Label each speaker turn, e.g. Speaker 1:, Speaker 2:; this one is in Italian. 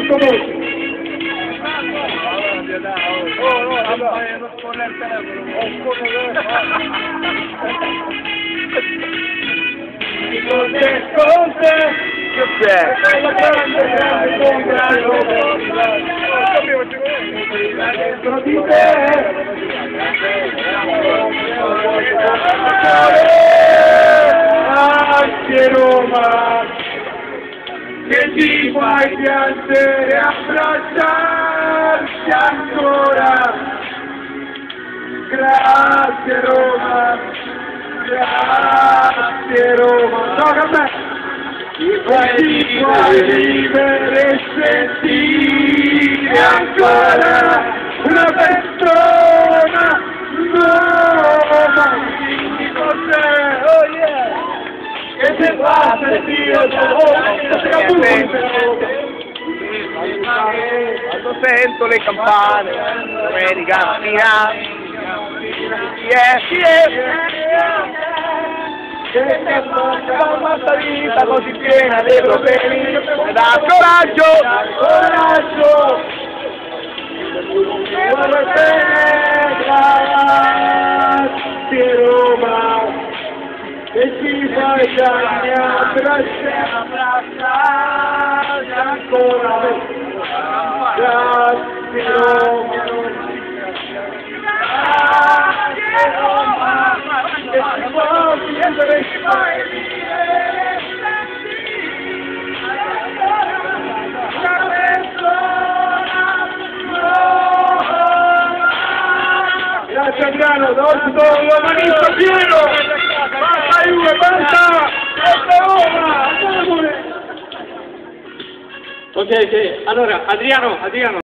Speaker 1: sottovoce.
Speaker 2: Non scorre il telefono.
Speaker 1: Conte,
Speaker 2: Che c'è?
Speaker 1: la grande dentro di te. Anche Roma, che ti fai piangere, abbracciarti ancora. Grazie Roma, grazie Roma. Tocca a me. Ti fai vivere e sentire ancora una persona nuova. Quindi cos'è? Oh yeah! Che se passa il Dio
Speaker 2: Quando sento le campane, domenica mattina, yes.
Speaker 1: che la vita così piena dei problemi,
Speaker 2: E dà coraggio!
Speaker 1: Vuole bene, grazie Roma, e ci fai già abbracciare ancora. Grazie Roma, che ci puoi vivere e grazie Adriano, da oggi sono manista pieno! Basta Juve, basta! Basta Roma! Ok, allora Adriano.